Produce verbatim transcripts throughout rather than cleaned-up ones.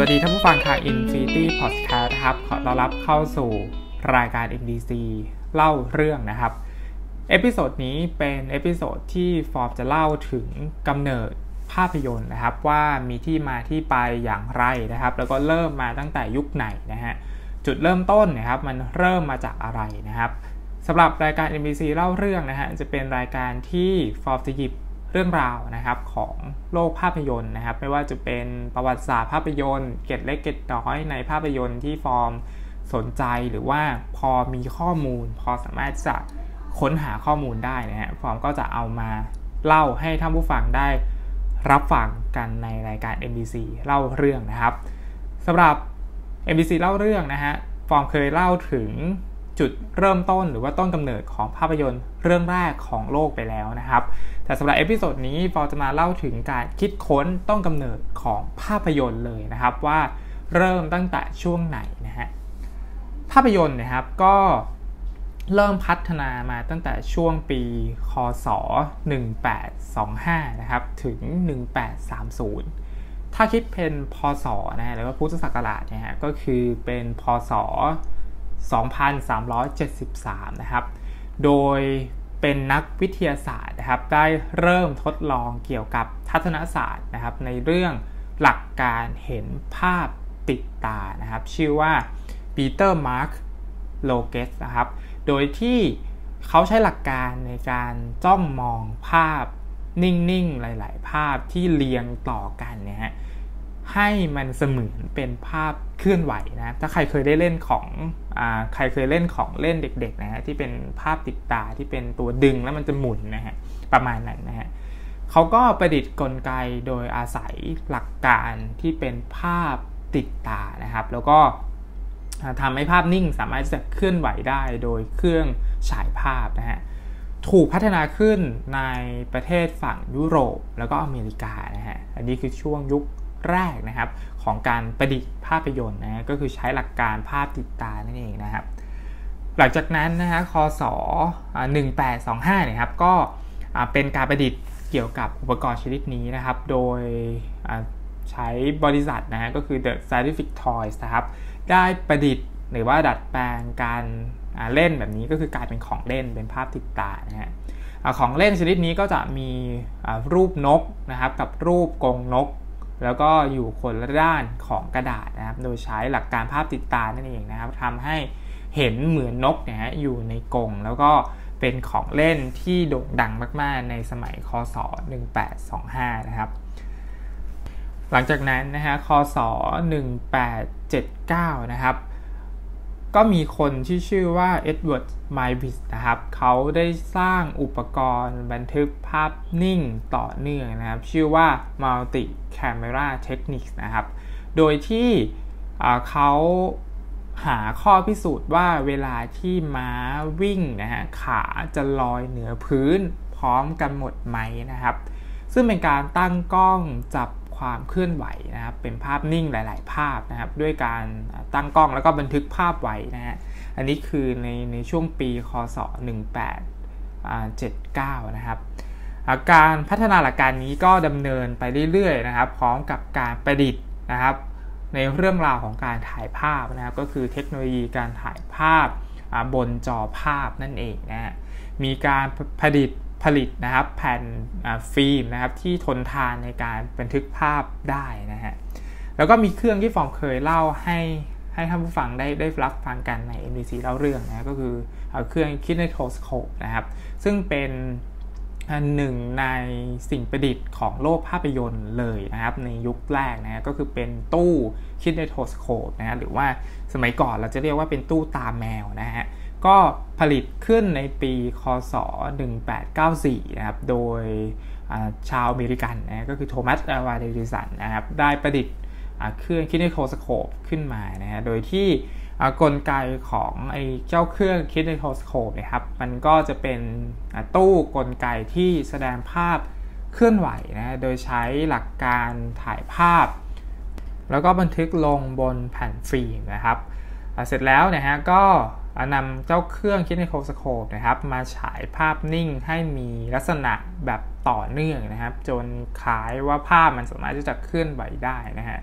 วัสดีท่านผู้ฟังค่ะ Infinity Podcast นะครับขอต้อนรับเข้าสู่รายการ เอ็ม ดี ซี เล่าเรื่องนะครับเอพิโซดนี้เป็นเอพิโซดที่ฟอร์มจะเล่าถึงกำเนิดภาพยนตร์นะครับว่ามีที่มาที่ไปอย่างไรนะครับแล้วก็เริ่มมาตั้งแต่ยุคไหนนะฮะจุดเริ่มต้นนะครับมันเริ่มมาจากอะไรนะครับสำหรับรายการ เอ็ม ดี ซี เล่าเรื่องนะฮะจะเป็นรายการที่ฟอร์มจะหยิบเรื่องราวนะครับของโลกภาพยนตร์นะครับไม่ว่าจะเป็นประวัติศาสตร์ภาพยนตร์เกร็ดเล็กเกร็ดน้อยในภาพยนตร์ที่ฟอร์มสนใจหรือว่าพอมีข้อมูลพอสามารถจะค้นหาข้อมูลได้นะฮะฟอร์มก็จะเอามาเล่าให้ท่านผู้ฟังได้รับฟังกันในรายการ เอ็ม ดี ซี เล่าเรื่องนะครับสำหรับ เอ็ม ดี ซี เล่าเรื่องนะฮะฟอร์มเคยเล่าถึงจุดเริ่มต้นหรือว่าต้นกำเนิดของภาพยนตร์เรื่องแรกของโลกไปแล้วนะครับแต่สำหรับเอพิโซดนี้ฟอร์มจะมาเล่าถึงการคิดค้นต้นกำเนิดของภาพยนตร์เลยนะครับว่าเริ่มตั้งแต่ช่วงไหนนะฮะภาพยนตร์นะครับก็เริ่มพัฒนามาตั้งแต่ช่วงปีค.ศ. หนึ่งพันแปดร้อยยี่สิบห้านะครับถึงหนึ่งพันแปดร้อยสามสิบถ้าคิดเป็นพ.ศ. นะฮะหรือว่าพุทธศักราชเนี่ยฮะก็คือเป็นพ.ศ. สองพันสามร้อยเจ็ดสิบสามนะครับโดยเป็นนักวิทยาศาสตร์นะครับได้เริ่มทดลองเกี่ยวกับทัศนศาสตร์นะครับในเรื่องหลักการเห็นภาพติดตานะครับชื่อว่าปีเตอร์มาร์คโลเกสนะครับโดยที่เขาใช้หลักการในการจ้องมองภาพนิ่งๆหลายๆภาพที่เรียงต่อกันเนี่ยฮะให้มันเสมือนเป็นภาพเคลื่อนไหวนะถ้าใครเคยได้เล่นของอ่าใครเคยเล่นของเล่นเด็กๆนะฮะที่เป็นภาพติดตาที่เป็นตัวดึงแล้วมันจะหมุนนะฮะประมาณนั้นนะฮะเขาก็ประดิษฐ์กลไกโดยอาศัยหลักการที่เป็นภาพติดตานะครับแล้วก็ทำให้ภาพนิ่งสามารถจะเคลื่อนไหวได้โดยเครื่องฉายภาพนะฮะถูกพัฒนาขึ้นในประเทศฝั่งยุโรปแล้วก็อเมริกานะฮะอันนี้คือช่วงยุคแรกนะครับของการประดิษฐ์ภาพยนตร์นะก็คือใช้หลักการภาพติดตานั่นเองนะครับหลังจากนั้นนะฮะค.ศ. หนึ่งพันแปดร้อยยี่สิบห้าเนี่ยครับก็เป็นการประดิษฐ์เกี่ยวกับอุปกรณ์ชนิดนี้นะครับโดยใช้บริษัทนะฮะก็คือ The Scientific Toys นะครับได้ประดิษฐ์หรือว่าดัดแปลงการเล่นแบบนี้ก็คือกลายเป็นของเล่นเป็นภาพติดตานะฮะของเล่นชนิดนี้ก็จะมีรูปนกนะครับกับรูปกรงนกแล้วก็อยู่คนละด้านของกระดาษนะครับโดยใช้หลักการภาพติดตานั่นเองนะครับทำให้เห็นเหมือนนกเนี่ยฮะอยู่ในกรงแล้วก็เป็นของเล่นที่โด่งดังมากๆในสมัยค.ศ. หนึ่งพันแปดร้อยยี่สิบห้านะครับหลังจากนั้นนะฮะค.ศ. หนึ่งพันแปดร้อยเจ็ดสิบเก้านะครับก็มีคนที่ชื่อว่าเอ็ดเวิร์ดไมบิสนะครับเขาได้สร้างอุปกรณ์บันทึกภาพนิ่งต่อเนื่องนะครับชื่อว่า Multi Camera Techniques นะครับโดยที่เขาหาข้อพิสูจน์ว่าเวลาที่ม้าวิ่งนะฮะขาจะลอยเหนือพื้นพร้อมกันหมดไหมนะครับซึ่งเป็นการตั้งกล้องจับความเคลื่อนไหวนะครับเป็นภาพนิ่งหลายๆภาพนะครับด้วยการตั้งกล้องแล้วก็บันทึกภาพไว้นะฮะอันนี้คือในในช่วงปีค.ศ. หนึ่งพันแปดร้อยเจ็ดสิบเก้านะครับการพัฒนาหลักการนี้ก็ดำเนินไปเรื่อยๆนะครับพร้อมกับการประดิษฐ์นะครับในเรื่องราวของการถ่ายภาพนะครับก็คือเทคโนโลยีการถ่ายภาพบนจอภาพนั่นเองนะฮะมีการผลิตผลิตนะครับแผ่นฟิล์มนะครับที่ทนทานในการบันทึกภาพได้นะฮะแล้วก็มีเครื่องที่ฟอร์มเคยเล่าให้ให้ท่านผู้ฟังได้ได้รับฟังกันใน เอ็ม ดี ซี เล่าเรื่องนะก็คือเครื่องคิเนโทสโคปนะครับซึ่งเป็นหนึ่งในสิ่งประดิษฐ์ของโลกภาพยนตร์เลยนะครับในยุคแรกนะก็คือเป็นตู้คิเนโทสโคปนะฮะหรือว่าสมัยก่อนเราจะเรียกว่าเป็นตู้ตาแมวนะฮะก็ผลิตขึ้นในปีค.ศ. หนึ่งพันแปดร้อยเก้าสิบสี่นะครับโดยชาวอเมริกันนะก็คือโทมัส วาเดริสันนะครับได้ประดิษฐ์เครื่องคิเนโทสโคปขึ้นมานะฮะโดยที่กลไกของไอ้เจ้าเครื่องคิเนโทสโคปนะครับมันก็จะเป็นตู้กลไกที่แสดงภาพเคลื่อนไหวนะโดยใช้หลักการถ่ายภาพแล้วก็บันทึกลงบนแผ่นฟิล์มนะครับเสร็จแล้วนะฮะก็นำเจ้าเครื่องคิเนโทสโคปนะครับมาฉายภาพนิ่งให้มีลักษณะแบบต่อเนื่องนะครับจนคล้ายว่าภาพมันสามารถที่จะเคลื่อนไหวได้นะฮะ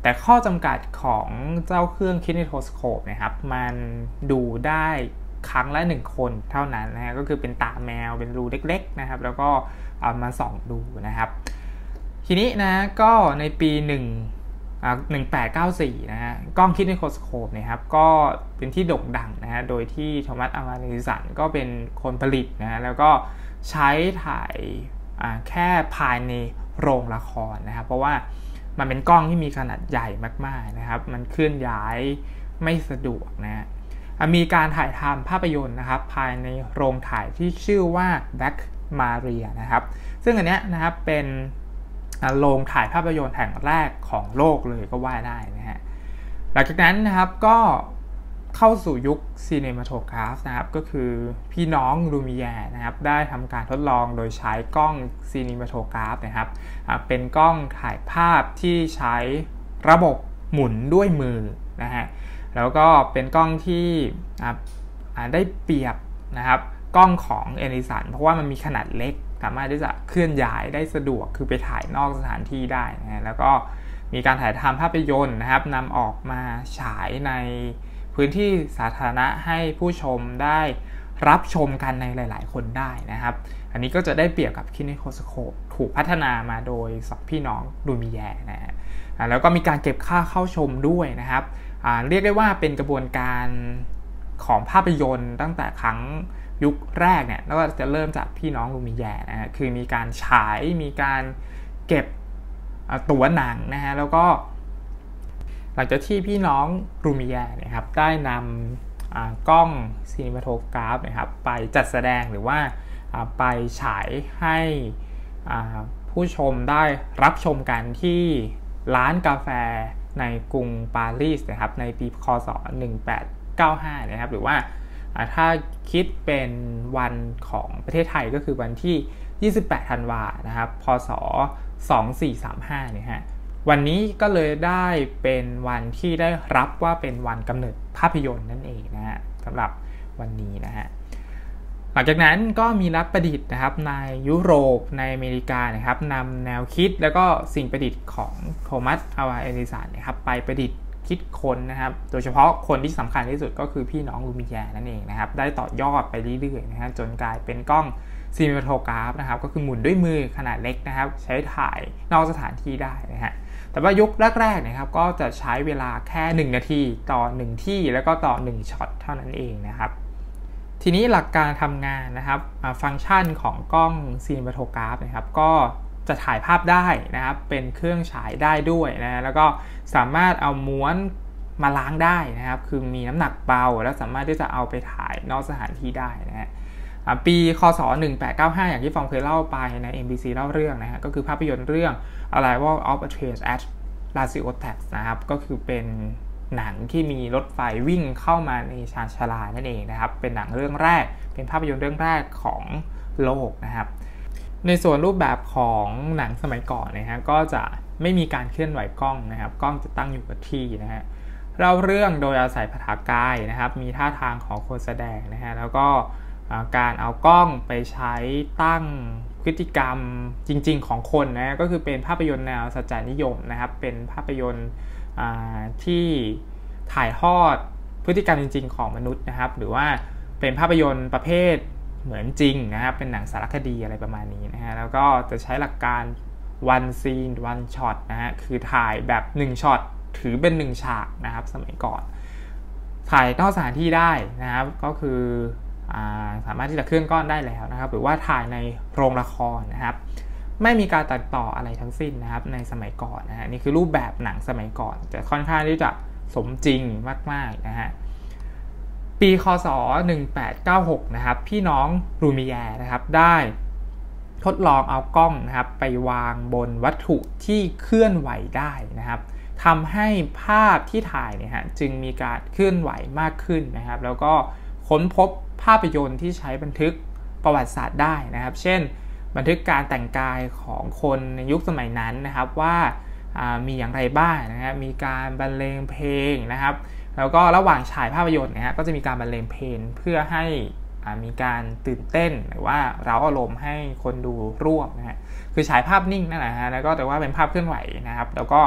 แต่ข้อจำกัดของเจ้าเครื่องคิเนโทสโคปนะครับมันดูได้ครั้งละหนึ่งคนเท่านั้นนะฮะก็คือเป็นตาแมวเป็นรูเล็กๆนะครับแล้วก็เอามาส่องดูนะครับทีนี้นะก็ในปีหนึ่งหนึ่งแปดเก้าสี่นะฮะกล้องคิเนโทสโคปนะครับก็เป็นที่โด่งดังนะฮะโดยที่โทมัสอัลวาเอดิสันก็เป็นคนผลิตนะฮะแล้วก็ใช้ถ่ายแค่ภายในโรงละครนะครับเพราะว่ามันเป็นกล้องที่มีขนาดใหญ่มากๆนะครับมันเคลื่อนย้ายไม่สะดวกนะมีการถ่ายทำภาพยนตร์นะครับภายในโรงถ่ายที่ชื่อว่า Black Maria นะครับซึ่งอันเนี้ยนะครับเป็นโรงถ่ายภาพยนตร์แห่งแรกของโลกเลยก็ว่าได้นะฮะหลังจากนั้นนะครับก็เข้าสู่ยุคซีเนมาโทกราฟนะครับก็คือพี่น้องลูมิแยร์นะครับได้ทำการทดลองโดยใช้กล้องซีเนมาโทกราฟนะครับเป็นกล้องถ่ายภาพที่ใช้ระบบหมุนด้วยมือนะฮะแล้วก็เป็นกล้องที่ได้เปรียบนะครับกล้องของเอดิสันเพราะว่ามันมีขนาดเล็กสามารถที่จะเคลื่อนย้ายได้สะดวกคือไปถ่ายนอกสถานที่ได้นะแล้วก็มีการถ่ายทำภาพยนตร์นะครับนำออกมาฉายในพื้นที่สาธารณะให้ผู้ชมได้รับชมกันในหลายๆคนได้นะครับอันนี้ก็จะได้เปรียบกับคิเนโทสโคปถูกพัฒนามาโดยสองพี่น้องลูมิแยร์นะฮะแล้วก็มีการเก็บค่าเข้าชมด้วยนะครับเรียกได้ว่าเป็นกระบวนการของภาพยนตร์ตั้งแต่ครั้งยุคแรกเนี่ยแล้วก็จะเริ่มจากพี่น้องลูมิแยร์นะฮะคือมีการฉายมีการเก็บตั๋วหนังนะฮะแล้วก็หลังจากที่พี่น้องลูมิแยร์นะครับได้นำกล้องซีเนมาโทกราฟนะครับไปจัดแสดงหรือว่าไปฉายให้ผู้ชมได้รับชมกันที่ร้านกาแฟในกรุงปารีสนะครับในปีค.ศ.หนึ่งแปดเก้าห้านะครับหรือว่าถ้าคิดเป็นวันของประเทศไทยก็คือวันที่ยี่สิบแปดธันวานะครับพ.ศ.สองสี่สามห้าเนี่ยฮะวันนี้ก็เลยได้เป็นวันที่ได้รับว่าเป็นวันกำเนิดภาพยนตร์นั่นเองนะฮะสำหรับวันนี้นะฮะหลังจากนั้นก็มีนักประดิษฐ์นะครับในยุโรปในอเมริกานะครับนำแนวคิดแล้วก็สิ่งประดิษฐ์ของโทมัสอัลวาเอดิสันนะครับไปประดิษฐ์คิดค้นนะครับโดยเฉพาะคนที่สำคัญที่สุดก็คือพี่น้องลูมิแยร์นั่นเองนะครับได้ต่อยอดไปเรื่อยๆนะฮะจนกลายเป็นกล้องซีเนมาโทกราฟนะครับก็คือหมุนด้วยมือขนาดเล็กนะครับใช้ถ่ายนอกสถานที่ได้นะฮะแต่ว่ายุคแรกๆนะครับก็จะใช้เวลาแค่หนึ่งนาทีต่อหนึ่งที่แล้วก็ต่อหนึ่งช็อตเท่านั้นเองนะครับทีนี้หลักการทำงานนะครับฟังก์ชันของกล้องซีเนมาโทกราฟนะครับก็จะถ่ายภาพได้นะครับเป็นเครื่องฉายได้ด้วยนะแล้วก็สามารถเอาม้วนมาล้างได้นะครับคือมีน้ำหนักเบาและสามารถที่จะเอาไปถ่ายนอกสถานที่ได้นะฮะปีค.ศ.หนึ่งแปดเก้าห้าอย่างที่ฟองเคยเล่าไปใน เอ็ม บี ซี เล่าเรื่องนะฮะก็คือภาพยนตร์เรื่อง Arrival of a Train at Lasiotech นะครับก็คือเป็นหนังที่มีรถไฟวิ่งเข้ามาในชานชาลานั่นเองนะครับเป็นหนังเรื่องแรกเป็นภาพยนตร์เรื่องแรกของโลกนะครับในส่วนรูปแบบของหนังสมัยก่อนนะฮะก็จะไม่มีการเคลื่อนไหวกล้องนะครับกล้องจะตั้งอยู่กับที่นะฮะเล่าเรื่องโดยอาศัยภาษากายนะครับมีท่าทางของคนแสดงนะฮะแล้วก็การเอากล้องไปใช้ตั้งพฤติกรรมจริงๆของคนนะก็คือเป็นภาพยนตร์แนวสัจจานิยมนะครับเป็นภาพยนตร์ที่ถ่ายทอดพฤติกรรมจริงๆของมนุษย์นะครับหรือว่าเป็นภาพยนตร์ประเภทเหมือนจริงนะครับเป็นหนังสารคดีอะไรประมาณนี้นะฮะแล้วก็จะใช้หลักการ one scene one shot นะฮะคือถ่ายแบบหนึ่งช็อตถือเป็นหนึ่งฉากนะครับสมัยก่อนถ่ายนอกสถานที่ได้นะครับก็คือสามารถที่จะเคลื่อนก้อนได้แล้วนะครับหรือว่าถ่ายในโรงละครนะครับไม่มีการตัดต่ออะไรทั้งสิ้นนะครับในสมัยก่อนนะฮะนี่คือรูปแบบหนังสมัยก่อนจะค่อนข้างที่จะสมจริงมากๆนะฮะปีค.ศ.หนึ่งแปดเก้าหกนะครับพี่น้องลูมิแยร์นะครับได้ทดลองเอากล้องนะครับไปวางบนวัตถุที่เคลื่อนไหวได้นะครับทำให้ภาพที่ถ่ายเนี่ยฮะจึงมีการเคลื่อนไหวมากขึ้นนะครับแล้วก็ค้นพบภาพยนตร์ที่ใช้บันทึกประวัติศาสตร์ได้นะครับเช่นบันทึกการแต่งกายของคนในยุคสมัยนั้นนะครับว่ามีอย่างไรบ้างนะครับมีการบรรเลงเพลงนะครับแล้วก็ระหว่างฉายภาพยนตร์นะฮะก็จะมีการบรรเลงเพลงเพื่อให้มีการตื่นเต้นหรือว่าเร้าอารมณ์ให้คนดูร่วมนะฮะคือฉายภาพนิ่งนั่นแหละฮะแล้วก็แต่ว่าเป็นภาพเคลื่อนไหวนะครับแล้วก็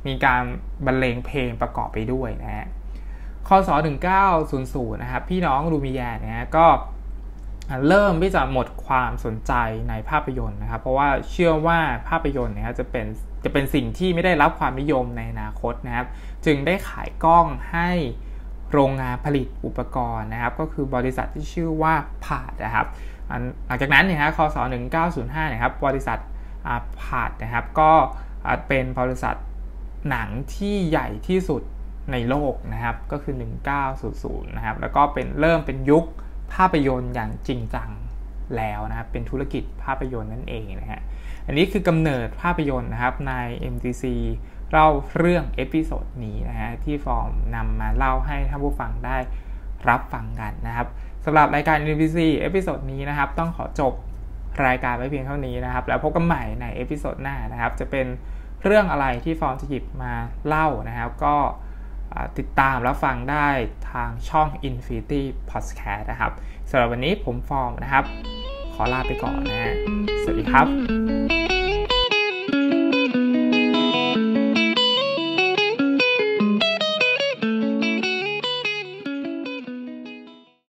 มีการบรรเลงเพลงประกอบไปด้วยนะฮะคศหนึ่งเก้าศูนย์ศูนย์นะครับพี่น้องลูมิแยร์เนี่ยก็เริ่มที่จะหมดความสนใจในภาพยนตร์นะครับเพราะว่าเชื่อว่าภาพยนตร์เนี่ยจะเป็นจะเป็นสิ่งที่ไม่ได้รับความนิยมในอนาคตนะครับจึงได้ขายกล้องให้โรงงานผลิตอุปกรณ์นะครับก็คือบริษัทที่ชื่อว่าพาดนะครับหลังจากนั้นเนี่ยฮะคศหนึ่งเก้าศูนย์ห้านะครับบริษัทพาดนะครับก็เป็นบริษัทหนังที่ใหญ่ที่สุดในโลกนะครับก็คือหนึ่งเก้าศูนย์ศูนย์นะครับแล้วก็เป็นเริ่มเป็นยุคภาพยนตร์อย่างจริงจังแล้วนะครับเป็นธุรกิจภาพยนตร์นั่นเองนะฮะอันนี้คือกำเนิดภาพยนตร์นะครับใน เอ็ม ที ซี เล่าเรื่องเอพิโซดนี้นะฮะที่ฟอร์มนำมาเล่าให้ท่านผู้ฟังได้รับฟังกันนะครับสำหรับรายการ เอ็ม ที ซี เอพิโซดนี้นะครับต้องขอจบรายการไว้เพียงเท่านี้นะครับแล้วพบกันใหม่ในเอพิโซดหน้านะครับจะเป็นเรื่องอะไรที่ฟอร์มจะหยิบมาเล่านะครับก็ติดตามรับฟังได้ทางช่อง Infinity Podcast นะครับสำหรับวันนี้ผมฟอร์มนะครับขอลาไปก่อนนะฮะสวัสดีครับ